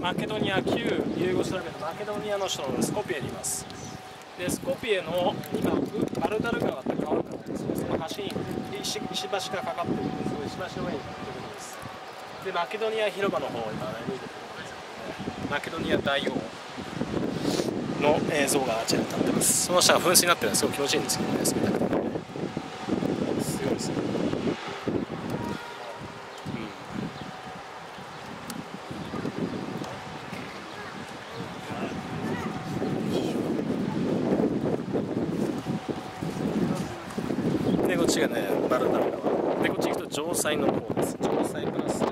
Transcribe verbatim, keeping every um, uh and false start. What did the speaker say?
マケドニア、旧ユーゴスラビアのマケドニアの首都のスコピエにいます。でスコピエの今バルダル川って川があるんですけど、その橋に石石橋がかかっているんです。その石橋の上に乗ってるんです。でマケドニア広場の方を今歩いてるところですけどね、マケドニア大王の映像があちらに立ってます。その下が噴水になってるんですごい気持ちいいんですけどね、すごいすごいですね。でこっちがねバルダル川で、こっち行くと城塞の方です。城塞プラス